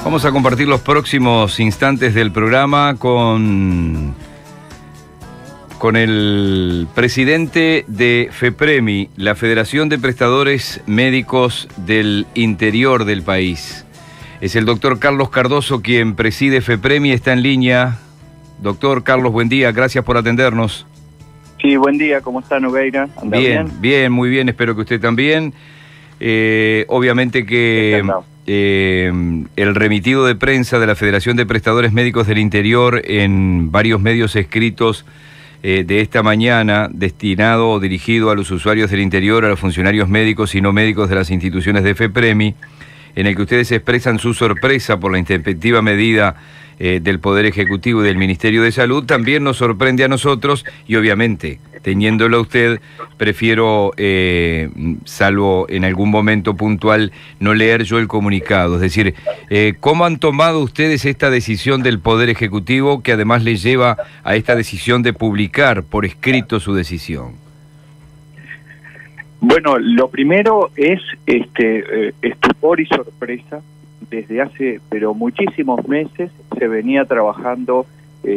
Vamos a compartir los próximos instantes del programa con el presidente de FEPREMI, la Federación de Prestadores Médicos del Interior del país. Es el doctor Carlos Cardoso quien preside FEPREMI, está en línea. Doctor Carlos, buen día, gracias por atendernos. Sí, buen día, ¿cómo está Nogueira? ¿Anda bien? Bien, muy bien, espero que usted también. Obviamente que el remitido de prensa de la Federación de Prestadores Médicos del Interior en varios medios escritos de esta mañana, destinado o dirigido a los usuarios del interior, a los funcionarios médicos y no médicos de las instituciones de FEPREMI, en el que ustedes expresan su sorpresa por la intempestiva medida del Poder Ejecutivo y del Ministerio de Salud, también nos sorprende a nosotros y obviamente, teniéndolo a usted, prefiero, salvo en algún momento puntual, no leer yo el comunicado. Es decir, ¿cómo han tomado ustedes esta decisión del Poder Ejecutivo que además les lleva a esta decisión de publicar por escrito su decisión? Bueno, lo primero es estupor y sorpresa. Desde hace muchísimos meses se venía trabajando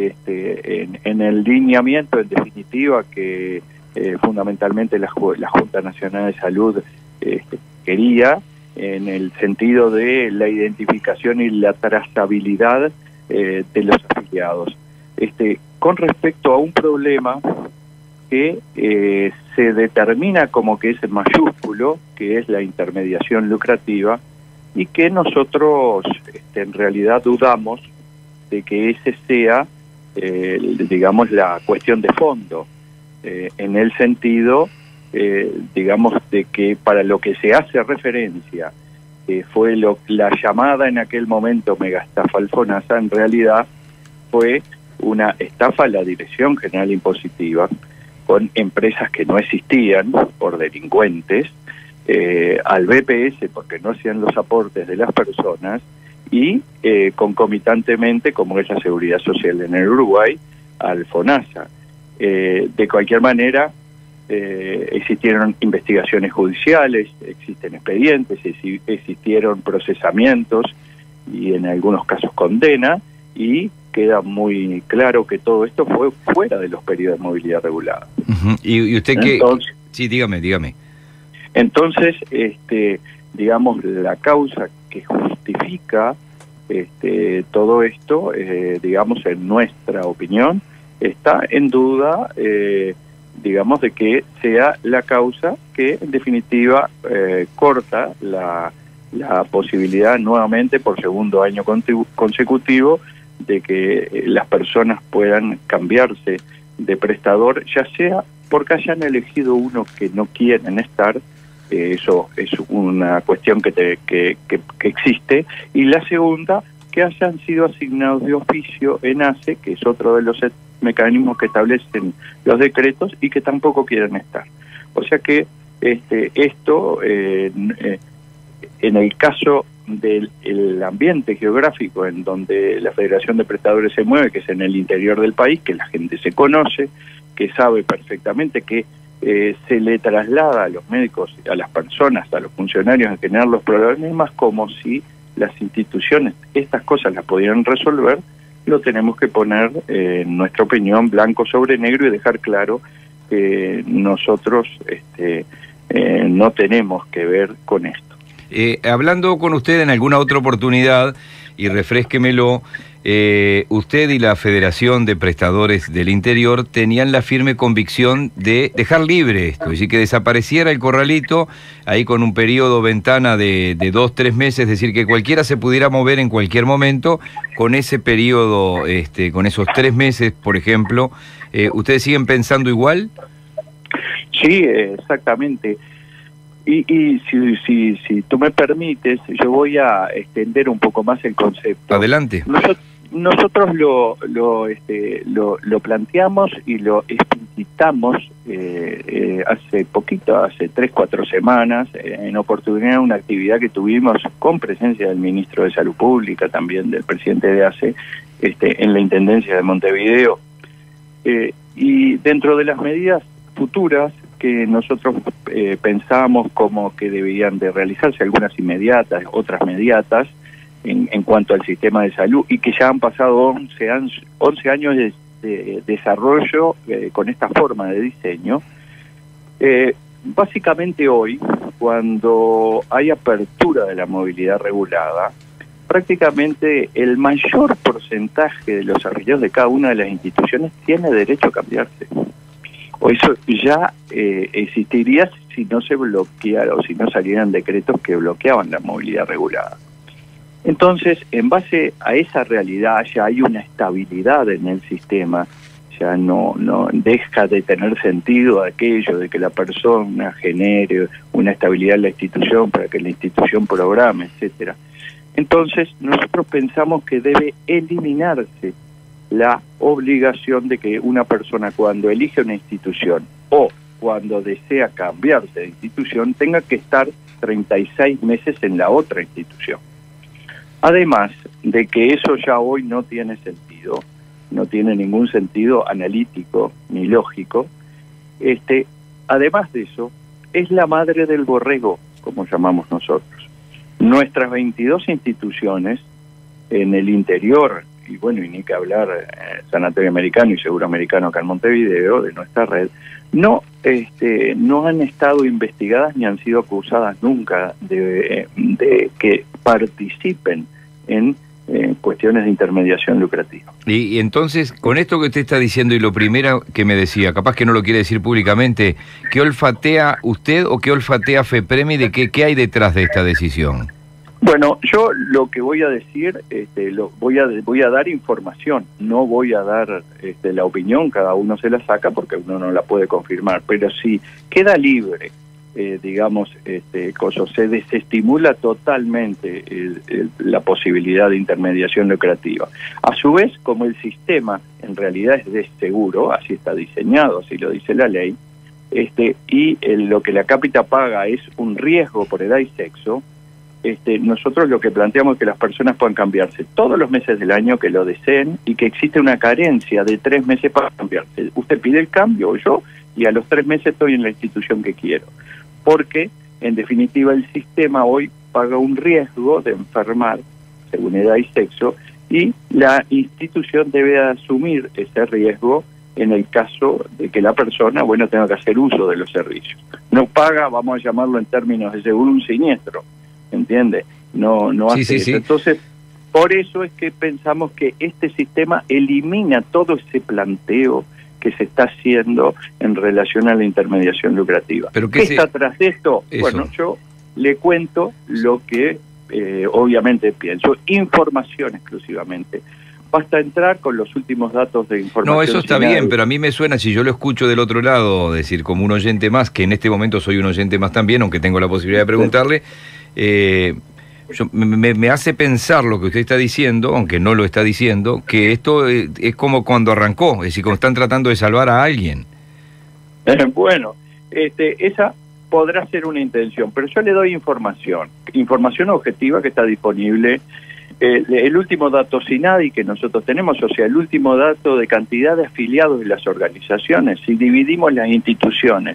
en el lineamiento, en definitiva, que fundamentalmente la Junta Nacional de Salud quería, en el sentido de la identificación y la trazabilidad de los afiliados. Con respecto a un problema que se determina como que es mayúsculo, que es la intermediación lucrativa, y que nosotros en realidad dudamos de que ese sea, digamos, la cuestión de fondo, en el sentido, digamos, de que para lo que se hace referencia, fue la llamada en aquel momento megaestafa al FONASA, en realidad fue una estafa a la Dirección General Impositiva, con empresas que no existían, por delincuentes, al BPS porque no hacían los aportes de las personas y concomitantemente, como es la Seguridad Social en el Uruguay, al FONASA. De cualquier manera, existieron investigaciones judiciales, existen expedientes, existieron procesamientos y en algunos casos condena, y queda muy claro que todo esto fue fuera de los periodos de movilidad regulada. ¿Y usted qué? Sí, dígame. Entonces, digamos, la causa que justifica todo esto, digamos, en nuestra opinión, está en duda, digamos, de que sea la causa que, en definitiva, corta la posibilidad nuevamente por segundo año consecutivo de que las personas puedan cambiarse de prestador, ya sea porque hayan elegido uno que no quieren estar. Eso es una cuestión que existe, y la segunda, que hayan sido asignados de oficio en ACE, que es otro de los mecanismos que establecen los decretos, y que tampoco quieren estar. O sea que esto, en el caso del ambiente geográfico en donde la Federación de Prestadores se mueve, que es en el interior del país, que la gente se conoce, que sabe perfectamente que se le traslada a los médicos, a las personas, a los funcionarios en general los problemas como si las instituciones estas cosas las pudieran resolver, lo tenemos que poner, en nuestra opinión, blanco sobre negro y dejar claro que nosotros no tenemos que ver con esto. Hablando con usted en alguna otra oportunidad, y refrésquemelo, usted y la Federación de Prestadores del Interior tenían la firme convicción de dejar libre esto, es decir, que desapareciera el corralito ahí con un periodo ventana de 2-3 meses, es decir, que cualquiera se pudiera mover en cualquier momento con ese periodo, con esos 3 meses, por ejemplo. ¿Ustedes siguen pensando igual? Sí, exactamente. Y si tú me permites, yo voy a extender un poco más el concepto. Adelante. Nosotros lo planteamos y lo explicitamos hace poquito, hace 3-4 semanas, en oportunidad de una actividad que tuvimos con presencia del Ministro de Salud Pública, también del presidente de ACE, en la Intendencia de Montevideo. Y dentro de las medidas futuras que nosotros pensábamos como que debían de realizarse, algunas inmediatas, otras mediatas, en cuanto al sistema de salud, y que ya han pasado 11 años de desarrollo con esta forma de diseño. Básicamente hoy, cuando hay apertura de la movilidad regulada, prácticamente el mayor porcentaje de los afiliados de cada una de las instituciones tiene derecho a cambiarse. O eso ya existiría si no se bloqueara o si no salieran decretos que bloqueaban la movilidad regulada. Entonces, en base a esa realidad ya hay una estabilidad en el sistema, ya no deja de tener sentido aquello de que la persona genere una estabilidad en la institución para que la institución programe, etcétera. Entonces, nosotros pensamos que debe eliminarse la obligación de que una persona, cuando elige una institución o cuando desea cambiarse de institución, tenga que estar 36 meses en la otra institución. Además de que eso ya hoy no tiene sentido, no tiene ningún sentido analítico ni lógico, además de eso, es la madre del borrego, como llamamos nosotros. Nuestras 22 instituciones en el interior, y bueno, y ni que hablar Sanatorio Americano y Seguro Americano acá en Montevideo, de nuestra red, no han estado investigadas ni han sido acusadas nunca de que participen en cuestiones de intermediación lucrativa. Y entonces, con esto que usted está diciendo y lo primero que me decía, capaz que no lo quiere decir públicamente, ¿qué olfatea usted o qué olfatea FEPREMI de qué hay detrás de esta decisión? Bueno, yo lo que voy a decir, voy a dar información, no voy a dar la opinión, cada uno se la saca porque uno no la puede confirmar, pero si queda libre, se desestimula totalmente la posibilidad de intermediación lucrativa. A su vez, como el sistema en realidad es de seguro, así está diseñado, así lo dice la ley, lo que la cápita paga es un riesgo por edad y sexo, nosotros lo que planteamos es que las personas puedan cambiarse todos los meses del año que lo deseen y que existe una carencia de 3 meses para cambiarse. Usted pide el cambio o yo, y a los 3 meses estoy en la institución que quiero. Porque, en definitiva, el sistema hoy paga un riesgo de enfermar, según edad y sexo, y la institución debe asumir ese riesgo en el caso de que la persona, tenga que hacer uso de los servicios. No paga, vamos a llamarlo en términos de seguro, un siniestro. ¿Entiende? No hace eso. Sí. Entonces, por eso es que pensamos que este sistema elimina todo ese planteo que se está haciendo en relación a la intermediación lucrativa. ¿Pero qué está tras esto? Eso. Bueno, yo le cuento lo que obviamente pienso. Información exclusivamente. Basta entrar con los últimos datos de información. No, eso está bien, pero a mí me suena, si yo lo escucho del otro lado, decir, como un oyente más, que en este momento soy un oyente más también, aunque tengo la posibilidad de preguntarle, me hace pensar lo que usted está diciendo, aunque no lo está diciendo, que esto es como cuando arrancó, es decir, como están tratando de salvar a alguien. Bueno, esa podrá ser una intención, pero yo le doy información objetiva que está disponible. El último dato SINADI que nosotros tenemos, o sea, el último dato de cantidad de afiliados de las organizaciones, si dividimos las instituciones,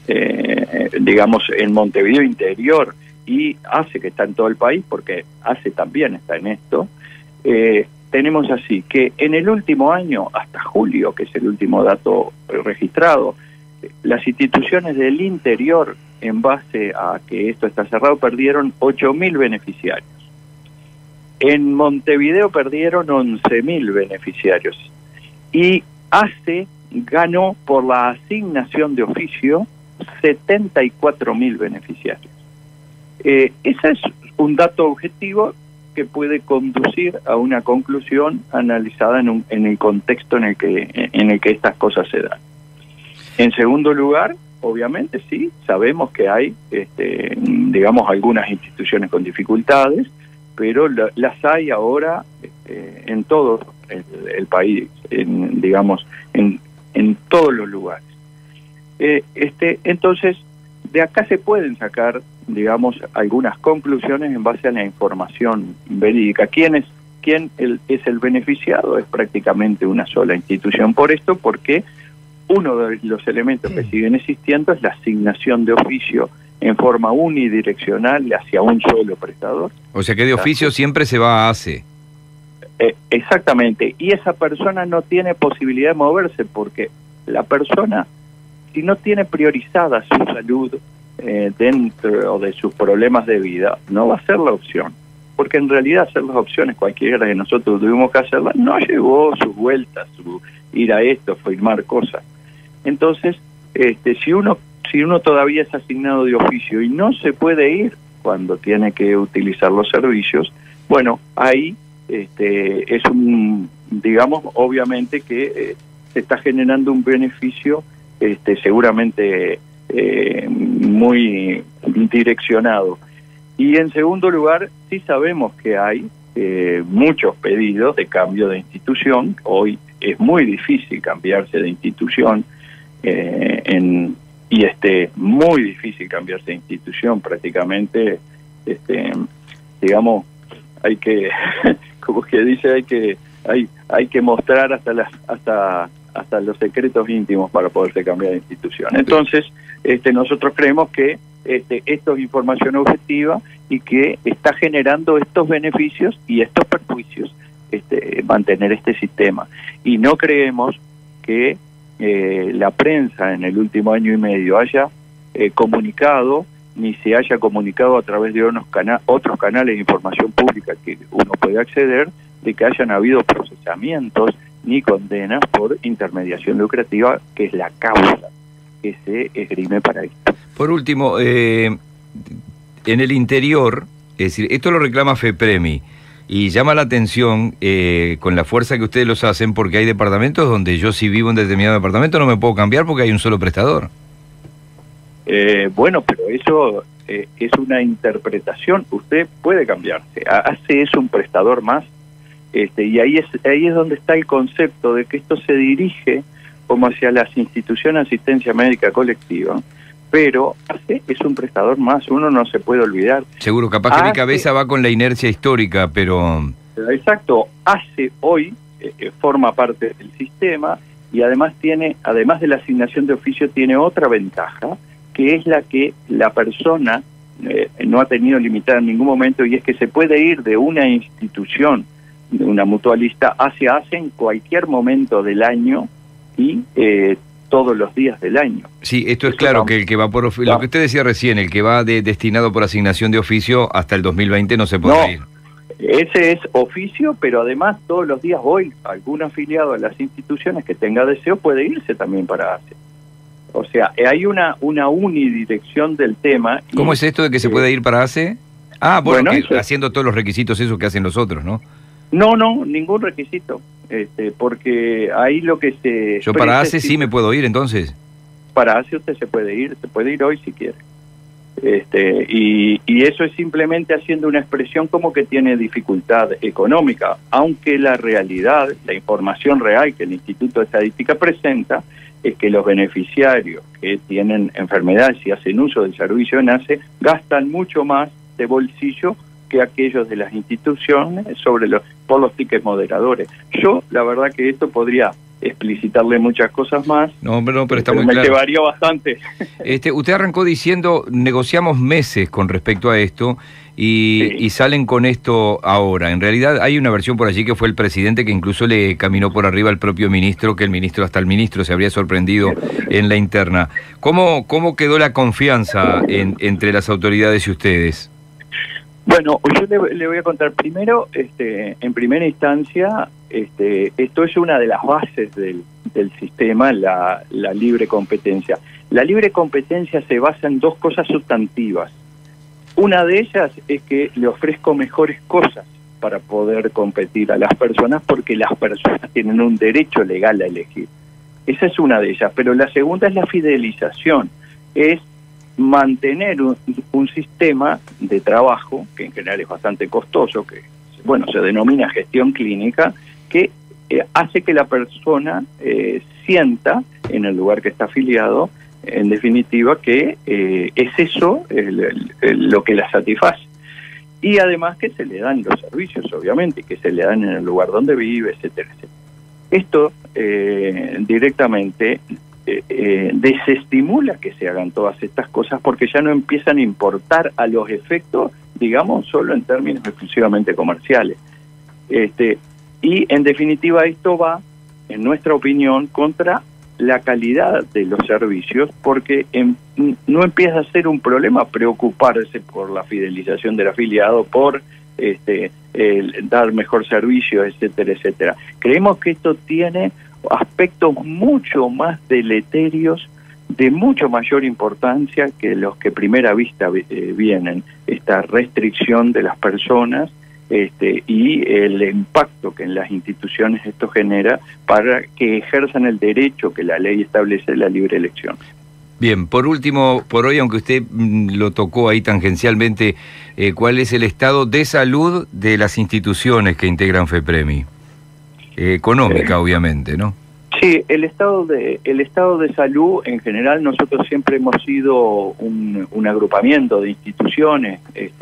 en Montevideo Interior, y ACE, que está en todo el país, porque ACE también está en esto, tenemos así que en el último año, hasta julio, que es el último dato registrado, las instituciones del interior, en base a que esto está cerrado, perdieron 8.000 beneficiarios. En Montevideo perdieron 11.000 beneficiarios. Y ACE ganó por la asignación de oficio 74.000 beneficiarios. Ese es un dato objetivo que puede conducir a una conclusión analizada en el contexto en el que estas cosas se dan. En segundo lugar, obviamente sí, sabemos que hay, algunas instituciones con dificultades, pero las hay ahora en todo el país, en todos los lugares. Entonces, de acá se pueden sacar, algunas conclusiones en base a la información verídica. ¿Quién es el beneficiado? Es prácticamente una sola institución. Por esto, porque uno de los elementos que siguen existiendo es la asignación de oficio en forma unidireccional hacia un solo prestador. O sea que de oficio siempre se va a ACE. Exactamente, y esa persona no tiene posibilidad de moverse porque la persona, si no tiene priorizada su salud dentro de sus problemas de vida, no va a ser la opción, porque en realidad hacer las opciones, cualquiera de nosotros tuvimos que hacerlas, no llevó sus vueltas, su ir a esto, firmar cosas. Entonces, si uno todavía es asignado de oficio y no se puede ir cuando tiene que utilizar los servicios, bueno, ahí es digamos, obviamente que se está generando un beneficio seguramente muy direccionado. Y en segundo lugar, sí sabemos que hay muchos pedidos de cambio de institución. Hoy es muy difícil cambiarse de institución muy difícil cambiarse de institución, prácticamente, digamos, hay que, como que dice, hay que mostrar hasta los secretos íntimos para poderse cambiar de institución. Entonces, nosotros creemos que esto es información objetiva y que está generando estos beneficios y estos perjuicios mantener este sistema. Y no creemos que la prensa en el último año y medio haya comunicado, ni se haya comunicado a través de otros canales de información pública que uno puede acceder, de que hayan habido procesamientos ni condenas por intermediación lucrativa, que es la causa que se esgrime para esto. Por último, en el interior, es decir, esto lo reclama FEPREMI, y llama la atención con la fuerza que ustedes los hacen, porque hay departamentos donde yo, si vivo en determinado departamento, no me puedo cambiar porque hay un solo prestador. Bueno, pero eso es una interpretación. Usted puede cambiarse. ACE es un prestador más, y ahí es donde está el concepto de que esto se dirige como hacia las instituciones de asistencia médica colectiva, pero ACE es un prestador más, uno no se puede olvidar. Seguro, capaz que mi cabeza va con la inercia histórica, pero... Exacto, ACE hoy forma parte del sistema y además de la asignación de oficio, tiene otra ventaja, que es la que la persona no ha tenido limitada en ningún momento, y es que se puede ir de una institución, de una mutualista, hacia ACE en cualquier momento del año y todos los días del año. Sí, esto es claro, que el que va por oficio, lo que usted decía recién, el que va destinado por asignación de oficio hasta el 2020 no se puede ir. Ese es oficio, pero además todos los días hoy algún afiliado a las instituciones que tenga deseo puede irse también para ACE. O sea, hay una unidirección del tema. ¿Cómo es esto de que se puede ir para ACE? Ah, bueno, haciendo todos los requisitos esos que hacen los otros, ¿no? No, ningún requisito, porque ahí lo que se... Yo para ACE sí me puedo ir, entonces. Para ACE usted se puede ir hoy si quiere. Y eso es simplemente haciendo una expresión como que tiene dificultad económica, aunque la realidad, la información real que el Instituto de Estadística presenta, es que los beneficiarios que tienen enfermedades y hacen uso del servicio en ACE gastan mucho más de bolsillo que aquellos de las instituciones por los tickets moderadores. Yo, la verdad que esto podría explicitarle muchas cosas más. No, pero está muy claro. Me llevaría bastante. Usted arrancó diciendo, negociamos meses con respecto a esto y salen con esto ahora. En realidad hay una versión por allí que fue el presidente que incluso le caminó por arriba al propio ministro, que hasta el ministro se habría sorprendido en la interna. ¿Cómo quedó la confianza entre las autoridades y ustedes? Bueno, yo le voy a contar primero, en primera instancia, esto es una de las bases del sistema, la libre competencia. La libre competencia se basa en dos cosas sustantivas. Una de ellas es que le ofrezco mejores cosas para poder competir a las personas, porque las personas tienen un derecho legal a elegir. Esa es una de ellas, pero la segunda es la fidelización, es mantener un sistema de trabajo, que en general es bastante costoso, que se denomina gestión clínica, que hace que la persona sienta en el lugar que está afiliado, en definitiva, que es eso lo que la satisface. Y además que se le dan los servicios, obviamente, que se le dan en el lugar donde vive, etcétera, etcétera. Esto directamente desestimula que se hagan todas estas cosas porque ya no empiezan a importar a los efectos, digamos, solo en términos exclusivamente comerciales. Y en definitiva esto va, en nuestra opinión, contra la calidad de los servicios, porque no empieza a ser un problema preocuparse por la fidelización del afiliado, por dar mejor servicio, etcétera, etcétera. Creemos que esto tiene aspectos mucho más deleterios, de mucho mayor importancia que los que a primera vista vienen, esta restricción de las personas y el impacto que en las instituciones esto genera para que ejerzan el derecho que la ley establece de la libre elección. Bien, por último, por hoy, aunque usted lo tocó ahí tangencialmente, ¿cuál es el estado de salud de las instituciones que integran FEPREMI? Económica, obviamente, ¿no? Sí, el estado de salud en general, nosotros siempre hemos sido un agrupamiento de instituciones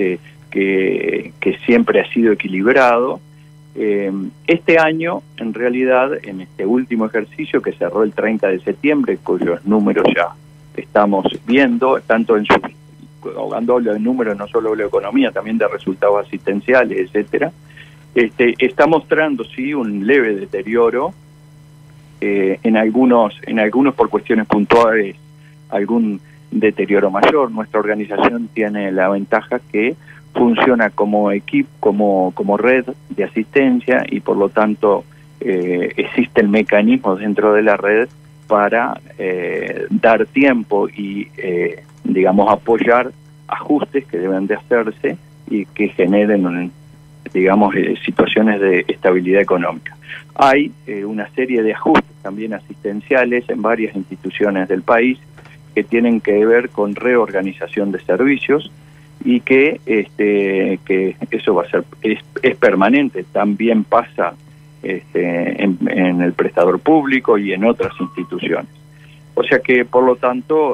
que siempre ha sido equilibrado. Este año, en realidad, en este último ejercicio que cerró el 30 de septiembre, cuyos números ya estamos viendo, tanto cuando hablo de números no solo hablo de economía, también de resultados asistenciales, etcétera, está mostrando sí un leve deterioro, en algunos por cuestiones puntuales, algún deterioro mayor. Nuestra organización tiene la ventaja que funciona como equipo, como red de asistencia, y por lo tanto existen mecanismos dentro de la red para dar tiempo y digamos apoyar ajustes que deben de hacerse y que generen digamos situaciones de estabilidad económica. Hay una serie de ajustes también asistenciales en varias instituciones del país que tienen que ver con reorganización de servicios y que eso va a ser es permanente. También pasa en el prestador público y en otras instituciones. O sea que, por lo tanto,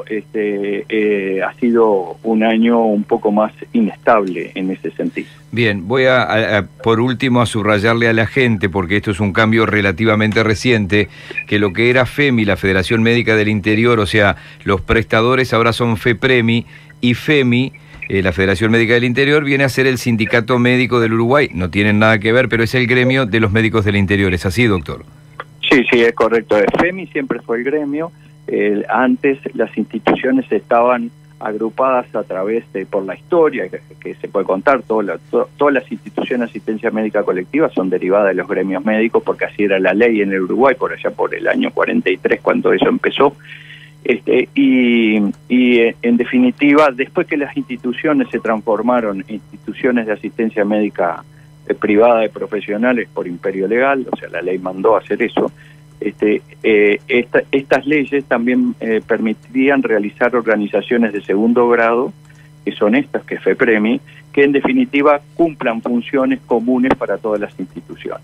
ha sido un año un poco más inestable en ese sentido. Bien, voy por último a subrayarle a la gente, porque esto es un cambio relativamente reciente, que lo que era FEMI, la Federación Médica del Interior, o sea, los prestadores ahora son FEPREMI, y FEMI, la Federación Médica del Interior, viene a ser el Sindicato Médico del Uruguay. No tienen nada que ver, pero es el gremio de los médicos del interior. ¿Es así, doctor? Sí, es correcto. FEMI siempre fue el gremio. Antes las instituciones estaban agrupadas a través por la historia que se puede contar. Todas las instituciones de asistencia médica colectiva son derivadas de los gremios médicos, porque así era la ley en el Uruguay por allá por el año 43, cuando eso empezó. Y en definitiva, después que las instituciones se transformaron en instituciones de asistencia médica privada de profesionales por imperio legal, o sea, la ley mandó a hacer eso, estas leyes también permitirían realizar organizaciones de segundo grado, que son estas, que es FEPREMI, que en definitiva cumplan funciones comunes para todas las instituciones.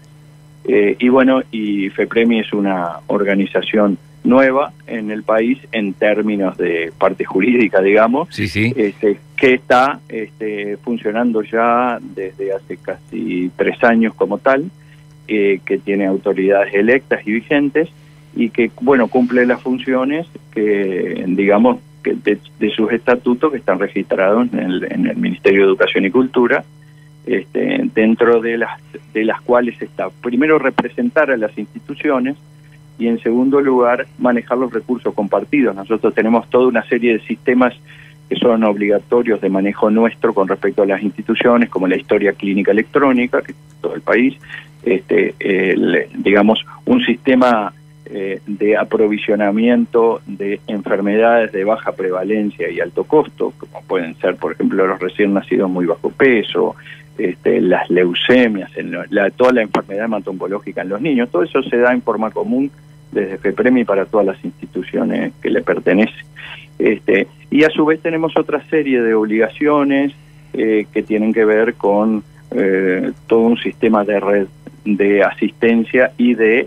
Y FEPREMI es una organización nueva en el país en términos de parte jurídica, digamos, sí. Que está funcionando ya desde hace casi 3 años como tal, que tiene autoridades electas y vigentes, y que, bueno, cumple las funciones que, digamos, que de sus estatutos que están registrados en el Ministerio de Educación y Cultura, dentro de las cuales está, primero, representar a las instituciones, y en segundo lugar, manejar los recursos compartidos. Nosotros tenemos toda una serie de sistemas que son obligatorios de manejo nuestro con respecto a las instituciones, como la historia clínica electrónica, que es todo el país, digamos, un sistema de aprovisionamiento de enfermedades de baja prevalencia y alto costo, como pueden ser, por ejemplo, los recién nacidos muy bajo peso, las leucemias, toda la enfermedad hemato-oncológica en los niños. Todo eso se da en forma común desde FEPREMI para todas las instituciones que le pertenecen. Y a su vez tenemos otra serie de obligaciones que tienen que ver con todo un sistema de red de asistencia y de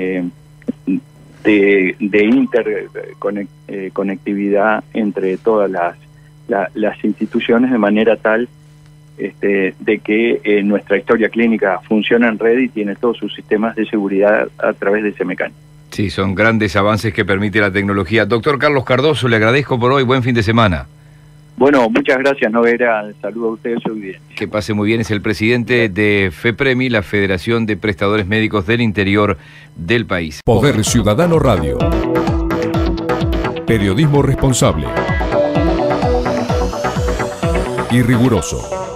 interconectividad entre todas las instituciones, de manera tal de que nuestra historia clínica funciona en red y tiene todos sus sistemas de seguridad a través de ese mecanismo. Sí, son grandes avances que permite la tecnología. Doctor Carlos Cardoso, le agradezco por hoy. Buen fin de semana. Bueno, muchas gracias, Noguera. Saludo a ustedes, soy bien. Que pase muy bien. Es el presidente de FEPREMI, la Federación de Prestadores Médicos del Interior del país. Poder Ciudadano Radio. Periodismo responsable y riguroso.